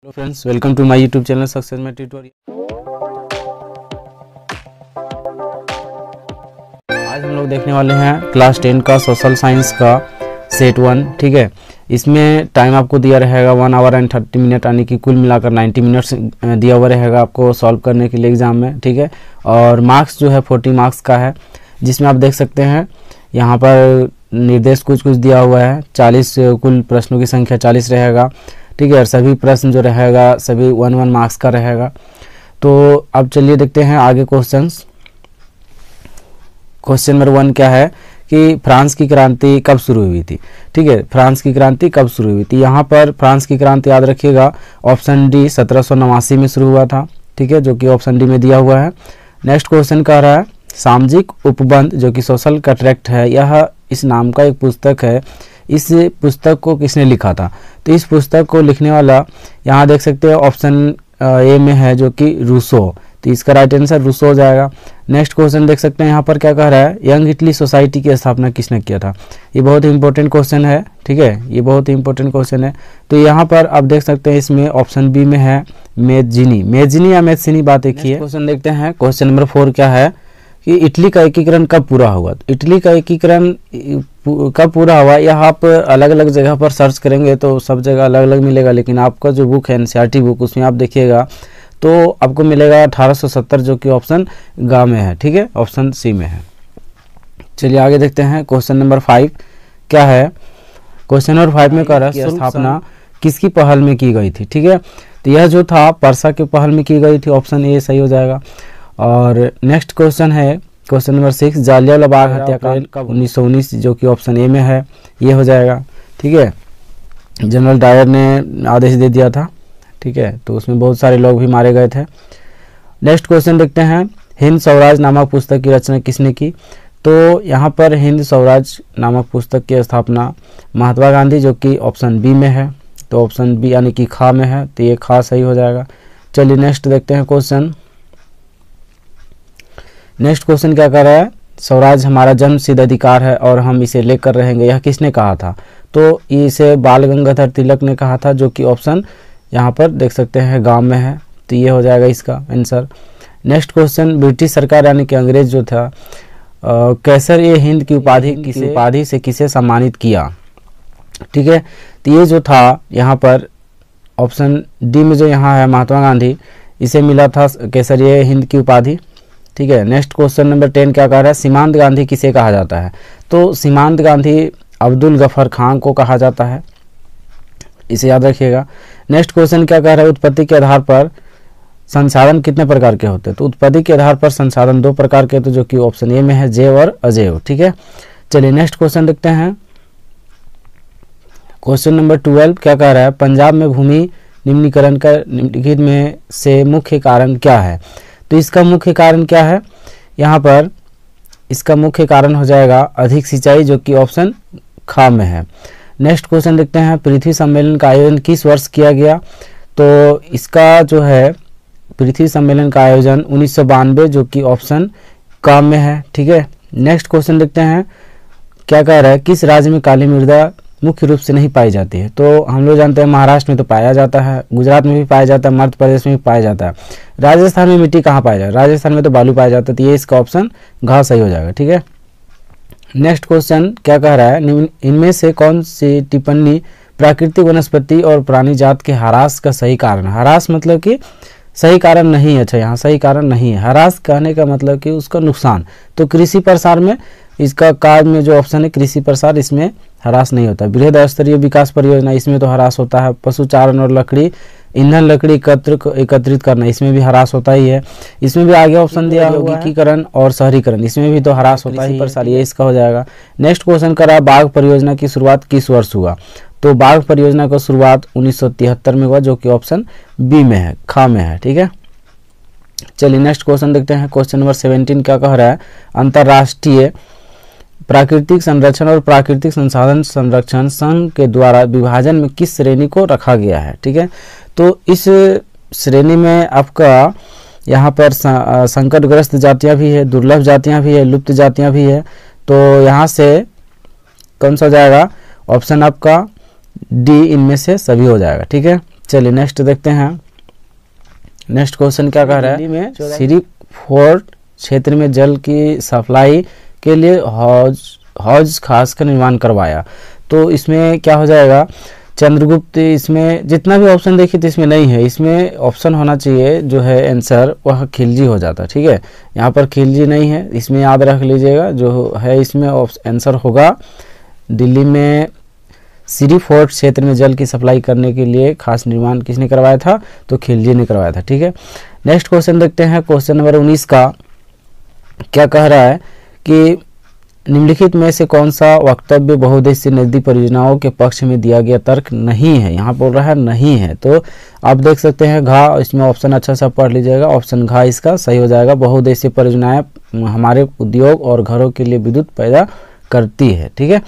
Hello friends, welcome to my YouTube channel success में tutorial. आज हम लोग देखने वाले हैं क्लास 10 का सोशल साइंस का सेट 1। ठीक है, इसमें टाइम आपको दिया रहेगा 1 आवर एंड 30 मिनट, यानी कि कुल मिलाकर 90 मिनट्स दिया हुआ रहेगा आपको सॉल्व करने के लिए एग्जाम में। ठीक है, और मार्क्स जो है 40 मार्क्स का है, जिसमें आप देख सकते हैं यहाँ पर निर्देश कुछ दिया हुआ है। 40 कुल प्रश्नों की संख्या 40 रहेगा। ठीक है, और सभी प्रश्न जो रहेगा सभी 1 मार्क्स का रहेगा। तो अब चलिए देखते हैं आगे क्वेश्चंस। क्वेश्चन नंबर 1 क्या है कि फ्रांस की क्रांति कब शुरू हुई थी। ठीक है, फ्रांस की क्रांति कब शुरू हुई थी। यहाँ पर फ्रांस की क्रांति याद रखिएगा ऑप्शन डी 1789 में शुरू हुआ था। ठीक है, जो कि ऑप्शन डी में दिया हुआ है। नेक्स्ट क्वेश्चन कह रहा है सामाजिक उपबंध जो कि सोशल कॉन्ट्रैक्ट है, यह इस नाम का एक पुस्तक है। इस पुस्तक को किसने लिखा था। तो इस पुस्तक को लिखने वाला यहाँ देख सकते हैं ऑप्शन ए में है जो कि रूसो। तो इसका राइट आंसर रूसो हो जाएगा। नेक्स्ट क्वेश्चन देख सकते हैं यहाँ पर क्या कह रहा है यंग इटली सोसाइटी की स्थापना किसने किया था। ये बहुत ही इंपॉर्टेंट क्वेश्चन है। ठीक है, ये बहुत ही इंपॉर्टेंट क्वेश्चन है। तो यहाँ पर आप देख सकते हैं इसमें ऑप्शन बी में है मेजिनी या मेजिनी, बात एक ही है। क्वेश्चन देखते हैं क्वेश्चन नंबर 4 क्या है कि इटली का एकीकरण कब पूरा हुआ। इटली का एकीकरण कब पूरा हुआ, यह आप अलग अलग जगह पर सर्च करेंगे तो सब जगह अलग अलग मिलेगा, लेकिन आपका जो बुक है एनसीईआरटी बुक, उसमें आप देखिएगा तो आपको मिलेगा 1870, जो कि ऑप्शन ग में है। ठीक है, ऑप्शन सी में है। चलिए आगे देखते हैं क्वेश्चन नंबर 5 क्या है। क्वेश्चन नंबर 5 में कह रहा है स्थापना किसकी पहल में की गई थी। ठीक है, तो यह जो था परसा की पहल में की गई थी, ऑप्शन ए सही हो जाएगा। और नेक्स्ट क्वेश्चन है क्वेश्चन नंबर 6 जालियांवाला बाग हत्याकांड कब 1919, जो कि ऑप्शन ए में है, ये हो जाएगा। ठीक है, जनरल डायर ने आदेश दे दिया था। ठीक है, तो उसमें बहुत सारे लोग भी मारे गए थे। नेक्स्ट क्वेश्चन देखते हैं हिंद स्वराज नामक पुस्तक की रचना किसने की। तो यहाँ पर हिंद स्वराज नामक पुस्तक की स्थापना महात्मा गांधी, जो कि ऑप्शन बी में है। तो ऑप्शन बी यानी कि खा में है, तो ये खा सही हो जाएगा। चलिए नेक्स्ट देखते हैं क्वेश्चन। नेक्स्ट क्वेश्चन क्या कर रहा है स्वराज हमारा जन्मसिद्ध अधिकार है और हम इसे लेकर रहेंगे, यह किसने कहा था। तो इसे बाल गंगाधर तिलक ने कहा था, जो कि ऑप्शन यहाँ पर देख सकते हैं गांव में है, तो ये हो जाएगा इसका आंसर। नेक्स्ट क्वेश्चन ब्रिटिश सरकार यानी कि अंग्रेज जो था कैसर ए हिंद की उपाधि से किसे सम्मानित किया। ठीक है, तो ये जो था यहाँ पर ऑप्शन डी में जो यहाँ है महात्मा गांधी, इसे मिला था कैसर ए हिंद की उपाधि। ठीक है, नेक्स्ट क्वेश्चन नंबर 10 क्या कह रहा है सीमांत गांधी किसे कहा जाता है। तो सीमांत गांधी अब्दुल गफर खान को कहा जाता है, इसे याद रखिएगा। नेक्स्ट क्वेश्चन क्या कह रहा है उत्पत्ति के आधार पर संसाधन कितने प्रकार के होते हैं। तो उत्पत्ति के आधार पर संसाधन 2 प्रकार के, तो जो कि ऑप्शन ए में है जैव और अजैव। ठीक है, चलिए नेक्स्ट क्वेश्चन देखते हैं। क्वेश्चन नंबर 12 क्या कह रहा है पंजाब में भूमि निम्नीकरण का निम्नलिखित में से मुख्य कारण क्या है। तो इसका मुख्य कारण क्या है, यहाँ पर इसका मुख्य कारण हो जाएगा अधिक सिंचाई, जो कि ऑप्शन ख में है। नेक्स्ट क्वेश्चन देखते हैं पृथ्वी सम्मेलन का आयोजन किस वर्ष किया गया। तो इसका जो है पृथ्वी सम्मेलन का आयोजन 1992, जो कि ऑप्शन क में है। ठीक है, नेक्स्ट क्वेश्चन देखते हैं क्या कह रहा है किस राज्य में काली मृदा मुख्य रूप से नहीं पाई जाती है। तो हम लोग जानते हैं महाराष्ट्र में तो पाया जाता है, गुजरात में भी पाया जाता है, मध्य प्रदेश में भी पाया जाता है। राजस्थान में मिट्टी कहाँ पाया जाए, राजस्थान में तो बालू पाया जाता है, तो ये इसका ऑप्शन घ सही हो जाएगा। ठीक है, नेक्स्ट क्वेश्चन क्या कह रहा है इनमें से कौन सी टिप्पणी प्राकृतिक वनस्पति और प्राणी जात के ह्रास का सही कारण है। ह्रास मतलब कि सही कारण नहीं है। अच्छा, यहाँ सही कारण नहीं है। ह्रास कहने का मतलब कि उसका नुकसान। तो कृषि प्रसार में इसका कार्य में जो ऑप्शन है कृषि प्रसार, इसमें ह्रास नहीं होता। बृहद स्तरीय विकास परियोजना, इसमें तो ह्रास होता है। पशुचारण और लकड़ी ईंधन लकड़ी एकत्रित करना, इसमें भी ह्रास होता ही है। इसमें भी आगे ऑप्शन दिया औद्योगिकीकरण और शहरीकरण, इसमें भी तो ह्रास होता ही प्रसार, ये इसका हो जाएगा। नेक्स्ट क्वेश्चन करा बाघ परियोजना की शुरुआत किस वर्ष हुआ। तो बाघ परियोजना का शुरुआत 1973 में हुआ, जो कि ऑप्शन बी में है, ख में है। ठीक है, चलिए नेक्स्ट क्वेश्चन देखते हैं। क्वेश्चन नंबर 17 क्या कह रहा है अंतरराष्ट्रीय प्राकृतिक संरक्षण और प्राकृतिक संसाधन संरक्षण संघ के द्वारा विभाजन में किस श्रेणी को रखा गया है। ठीक है, तो इस श्रेणी में आपका यहाँ पर संकटग्रस्त जातियाँ भी है, दुर्लभ जातियाँ भी है, लुप्त जातियाँ भी है। तो यहाँ से कौन सा हो जाएगा ऑप्शन आपका डी, इनमें से सभी हो जाएगा। ठीक है, चलिए नेक्स्ट देखते हैं। नेक्स्ट क्वेश्चन क्या कह रहा है, दिल्ली में श्री फोर्ट क्षेत्र में जल की सप्लाई के लिए हौज खास का निर्माण करवाया। तो इसमें क्या हो जाएगा, चंद्रगुप्त, इसमें जितना भी ऑप्शन देखिए तो इसमें नहीं है, इसमें ऑप्शन होना चाहिए जो है आंसर वह खिलजी हो जाता। ठीक है, यहाँ पर खिलजी नहीं है, इसमें याद रख लीजिएगा जो है इसमें आंसर होगा दिल्ली में श्री फोर्ट क्षेत्र में जल की सप्लाई करने के लिए खास निर्माण किसने करवाया था, तो खिलजी ने करवाया था। ठीक है, नेक्स्ट क्वेश्चन देखते हैं। क्वेश्चन नंबर 19 का क्या कह रहा है कि निम्नलिखित में से कौन सा वक्तव्य बहुउद्देशीय नदी परियोजनाओं के पक्ष में दिया गया तर्क नहीं है। यहाँ बोल रहा है नहीं है, तो आप देख सकते हैं घा, इसमें ऑप्शन अच्छा सा पढ़ लीजिएगा, ऑप्शन घा इसका सही हो जाएगा। बहुउद्देशीय परियोजनाएं हमारे उद्योग और घरों के लिए विद्युत पैदा करती है। ठीक है,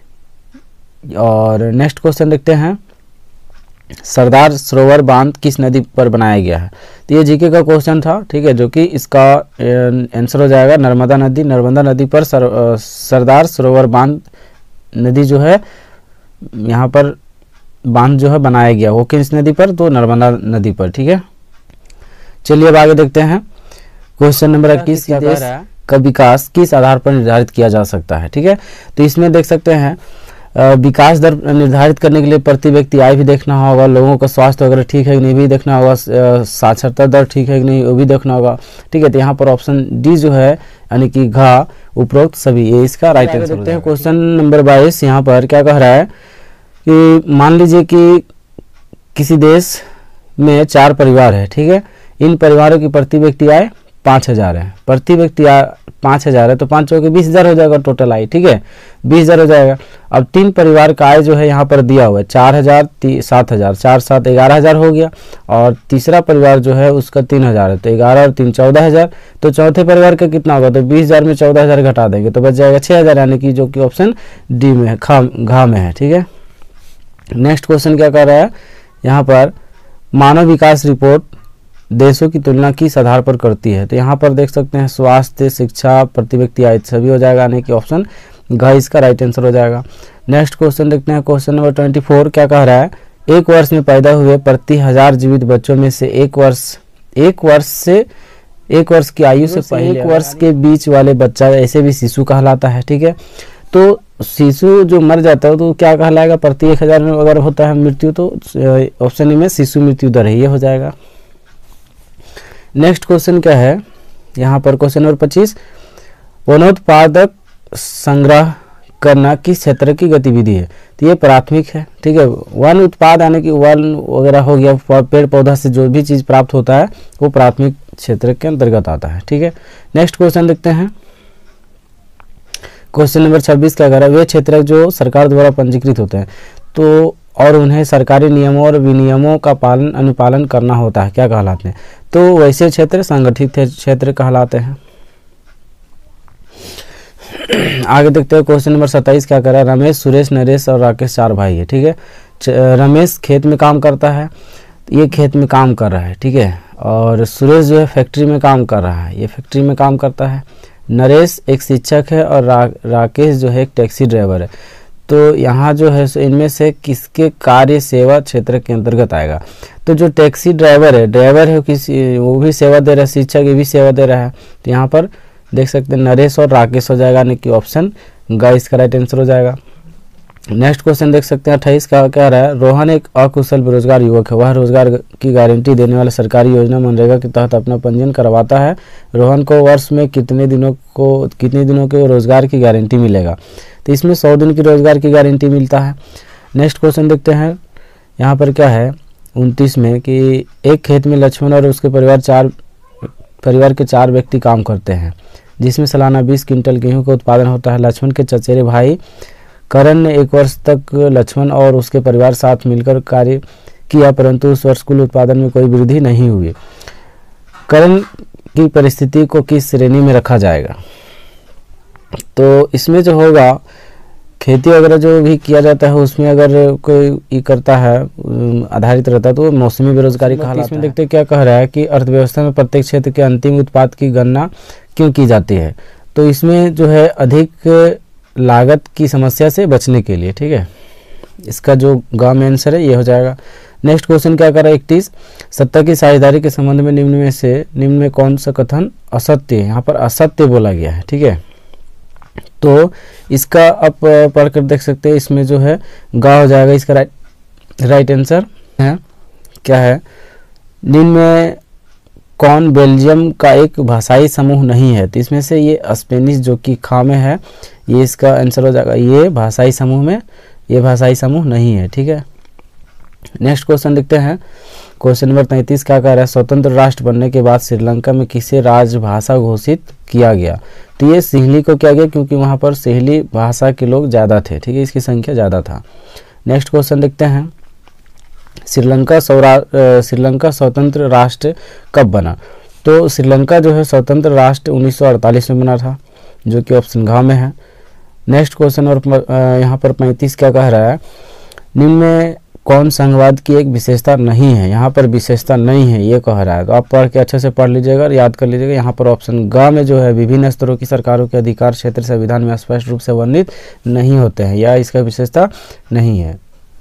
और नेक्स्ट क्वेश्चन देखते हैं। सरदार सरोवर बांध किस नदी पर बनाया गया है, तो ये जीके का क्वेश्चन था। ठीक है, जो कि इसका आंसर हो जाएगा नर्मदा नदी। नर्मदा नदी पर सरदार सरोवर बांध नदी जो है यहाँ पर बांध जो है बनाया गया, वो किस नदी पर, तो नर्मदा नदी पर। ठीक है, चलिए अब आगे देखते हैं। क्वेश्चन नंबर 21 का विकास किस आधार पर निर्धारित किया जा सकता है। ठीक है, तो इसमें देख सकते हैं विकास दर निर्धारित करने के लिए प्रति व्यक्ति आय भी देखना होगा, लोगों का स्वास्थ्य वगैरह ठीक है कि नहीं भी देखना होगा, साक्षरता दर ठीक है कि नहीं वो भी देखना होगा। ठीक है, तो यहाँ पर ऑप्शन डी जो है यानी कि घा उपरोक्त सभी, ये इसका राइट आंसर देखते हैं। क्वेश्चन नंबर 22 यहाँ पर क्या कह रहा है कि मान लीजिए कि किसी देश में 4 परिवार है। ठीक है, इन परिवारों की प्रति व्यक्ति आय 5,000 है, प्रति व्यक्ति आय 5,000 है, तो 5 चौके 20,000 हो जाएगा टोटल आय। ठीक है, 20,000 हो जाएगा। अब 3 परिवार का आय जो है यहाँ पर दिया हुआ है 4,000, 7,000, 4 7 11,000 हो गया, और तीसरा परिवार जो है उसका 3,000 है, तो 11 और 3 14,000, तो चौथे परिवार का कितना होगा, तो 20,000 में 14,000 घटा देंगे तो बच जाएगा 6,000, यानी कि जो कि ऑप्शन डी में है, घा में है। ठीक है, नेक्स्ट क्वेश्चन क्या कर रहा है यहाँ पर, मानव विकास रिपोर्ट देशों की तुलना किस आधार पर करती है, तो यहाँ पर देख सकते हैं स्वास्थ्य, शिक्षा, प्रति व्यक्ति आय सभी हो जाएगा, यानी कि ऑप्शन घ इसका राइट आंसर हो जाएगा। नेक्स्ट क्वेश्चन देखते हैं। क्वेश्चन नंबर 24 क्या कह रहा है, एक वर्ष में पैदा हुए प्रति 1000 जीवित बच्चों में से एक वर्ष की आयु से पहले 1 वर्ष के बीच वाले बच्चा ऐसे भी शिशु कहलाता है। ठीक है, तो शिशु जो मर जाता है तो क्या कहलाएगा, प्रति 1000 में अगर होता है मृत्यु तो ऑप्शन ए में शिशु मृत्यु दर है, ये हो जाएगा। नेक्स्ट क्वेश्चन क्या है यहाँ पर, क्वेश्चन नंबर 25, वनोत्पादक संग्रह करना किस क्षेत्र की गतिविधि है, तो ये प्राथमिक है। ठीक है, वन उत्पाद यानी कि वन वगैरह हो गया, पेड़ पौधा से जो भी चीज़ प्राप्त होता है वो प्राथमिक क्षेत्र के अंतर्गत आता है। ठीक है, नेक्स्ट क्वेश्चन देखते हैं। क्वेश्चन नंबर 26 क्या कह रहा है, वे क्षेत्र जो सरकार द्वारा पंजीकृत होते हैं तो और उन्हें सरकारी नियमों और विनियमों का अनुपालन करना होता है, क्या कहलाते हैं, तो वैसे क्षेत्र संगठित क्षेत्र कहलाते हैं। आगे देखते हैं। क्वेश्चन नंबर 27 क्या कर रहा है, रमेश, सुरेश, नरेश और राकेश 4 भाई है। ठीक है, रमेश खेत में काम करता है, ये खेत में काम कर रहा है। ठीक है, और सुरेश जो है फैक्ट्री में काम कर रहा है, ये फैक्ट्री में काम करता है। नरेश एक शिक्षक है और राकेश जो है एक टैक्सी ड्राइवर है। तो यहाँ जो है इनमें से किसके कार्य सेवा क्षेत्र के अंतर्गत आएगा, तो जो टैक्सी ड्राइवर है किसी वो भी सेवा दे रहा है, शिक्षक ये भी सेवा दे रहा है, तो यहाँ पर देख सकते हैं नरेश और राकेश हो जाएगा, यानी कि ऑप्शन ग इसका राइट आंसर हो जाएगा। नेक्स्ट क्वेश्चन देख सकते हैं 28 का क्या रहा है, रोहन एक अकुशल बेरोजगार युवक है, वह रोजगार की गारंटी देने वाले सरकारी योजना मनरेगा के तहत अपना पंजीयन करवाता है। रोहन को वर्ष में कितने दिनों के रोजगार की गारंटी मिलेगा, तो इसमें 100 दिन की रोजगार की गारंटी मिलता है। नेक्स्ट क्वेश्चन देखते हैं। यहाँ पर क्या है 29 में कि एक खेत में लक्ष्मण और उसके परिवार के 4 व्यक्ति काम करते हैं, जिसमें सालाना 20 क्विंटल गेहूं का उत्पादन होता है। लक्ष्मण के चचेरे भाई करण ने 1 वर्ष तक लक्ष्मण और उसके परिवार साथ मिलकर कार्य किया, परंतु उस वर्ष कुल उत्पादन में कोई वृद्धि नहीं हुई। करण की परिस्थिति को किस श्रेणी में रखा जाएगा, तो इसमें जो होगा खेती वगैरह जो भी किया जाता है उसमें अगर कोई करता है आधारित रहता है तो मौसमी बेरोजगारी कहलाता है। इसमें देखते हैं क्या कह रहा है कि अर्थव्यवस्था में प्रत्येक क्षेत्र के अंतिम उत्पाद की गणना क्यों की जाती है, तो इसमें जो है अधिक लागत की समस्या से बचने के लिए। ठीक है, इसका जो ग में आंसर है ये हो जाएगा। नेक्स्ट क्वेश्चन क्या कर रहा है 31, सत्ता की साझेदारी के संबंध में निम्न में कौन सा कथन असत्य है। यहाँ पर असत्य बोला गया है, ठीक है। तो इसका आप पढ़कर देख सकते हैं, इसमें जो है गा हो जाएगा, इसका राइट आंसर है क्या है, निम्न में कौन बेल्जियम का एक भाषाई समूह नहीं है। तो इसमें से ये स्पेनिश जो कि खा में है, ये इसका आंसर हो जाएगा, ये भाषाई समूह में, ये भाषाई समूह नहीं है, ठीक है। नेक्स्ट क्वेश्चन देखते हैं, क्वेश्चन नंबर 33 क्या कह रहा है, स्वतंत्र राष्ट्र बनने के बाद श्रीलंका में किसे राजभाषा घोषित किया गया। तो ये सिंहली को किया गया, क्योंकि वहाँ पर सिंहली भाषा के लोग ज़्यादा थे, ठीक है, इसकी संख्या ज़्यादा था। नेक्स्ट क्वेश्चन देखते हैं, श्रीलंका स्वतंत्र राष्ट्र कब बना। तो श्रीलंका जो है स्वतंत्र राष्ट्र 1948 में बना था, जो कि ऑप्शन घ में है। नेक्स्ट क्वेश्चन और यहाँ पर 35 क्या कह रहा है, निम्न में कौन संघवाद की एक विशेषता नहीं है। यहाँ पर विशेषता नहीं है ये कह रहा है, तो आप पढ़ के अच्छे से पढ़ लीजिएगा और याद कर लीजिएगा। यहाँ पर ऑप्शन ग में जो है विभिन्न स्तरों की सरकारों के अधिकार क्षेत्र संविधान में स्पष्ट रूप से वर्णित नहीं होते हैं, या इसका विशेषता नहीं है।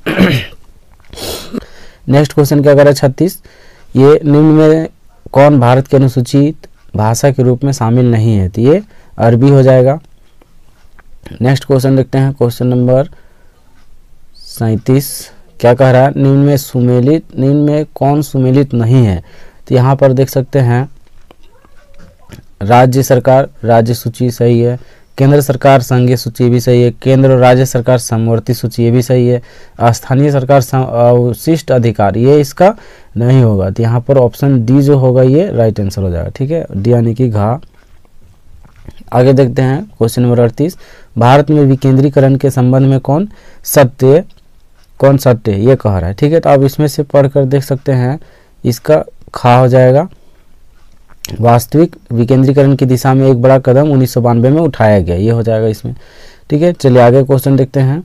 नेक्स्ट क्वेश्चन क्या कर रहा है 36, ये निम्न में कौन भारत की अनुसूचित भाषा के रूप में शामिल नहीं है। तो ये अरबी हो जाएगा। नेक्स्ट क्वेश्चन देखते हैं, क्वेश्चन नंबर 37 क्या कह रहा है, निम्न में कौन सुमेलित नहीं है। तो यहाँ पर देख सकते हैं, राज्य सरकार राज्य सूची सही है, केंद्र सरकार संघीय सूची भी सही है, केंद्र और राज्य सरकार समवर्ती सूची ये भी सही है, स्थानीय सरकार अवशिष्ट अधिकार ये इसका नहीं होगा। तो यहाँ पर ऑप्शन डी जो होगा ये राइट आंसर हो जाएगा, ठीक है, डी यानी कि घा। आगे देखते हैं क्वेश्चन नंबर 38, भारत में विकेंद्रीकरण के संबंध में कौन सत्य ये कह रहा है, ठीक है। तो आप इसमें से पढ़कर देख सकते हैं, इसका खा हो जाएगा, वास्तविक विकेंद्रीकरण की दिशा में एक बड़ा कदम 1992 में उठाया गया, ये हो जाएगा इसमें, ठीक है। चलिए आगे क्वेश्चन देखते हैं,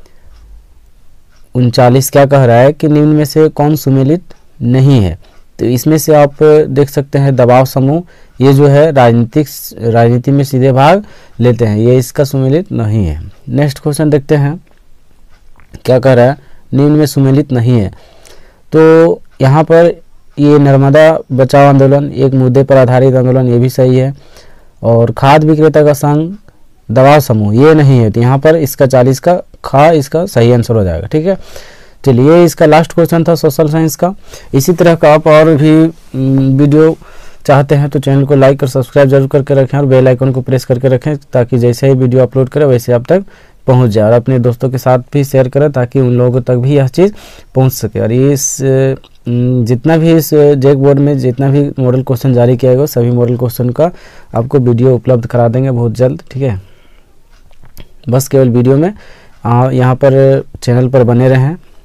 39 क्या कह रहा है कि निम्न में से कौन सुमेलित नहीं है। तो इसमें से आप देख सकते हैं दबाव समूह, ये जो है राजनीति में सीधे भाग लेते हैं, ये इसका सुमेलित नहीं है। नेक्स्ट क्वेश्चन देखते हैं, क्या कह रहा है, निम्न में सुमेलित नहीं है। तो यहाँ पर ये नर्मदा बचाओ आंदोलन एक मुद्दे पर आधारित आंदोलन, ये भी सही है। और खाद्य विक्रेता का संघ दबाव समूह ये नहीं है, तो यहाँ पर इसका 40 का खा इसका सही आंसर हो जाएगा, ठीक है। चलिए इसका लास्ट क्वेश्चन था सोशल साइंस का। इसी तरह का आप और भी वीडियो चाहते हैं तो चैनल को लाइक और सब्सक्राइब जरूर करके रखें और बेल आइकन को प्रेस करके रखें, ताकि जैसे ही वीडियो अपलोड करें वैसे आप तक पहुंच जाए, और अपने दोस्तों के साथ भी शेयर करें ताकि उन लोगों तक भी यह चीज़ पहुंच सके। और इस जितना भी इस जेक बोर्ड में जितना भी मॉडल क्वेश्चन जारी किया गया सभी मॉडल क्वेश्चन का आपको वीडियो उपलब्ध करा देंगे बहुत जल्द, ठीक है। बस केवल वीडियो में यहाँ पर चैनल पर बने रहें।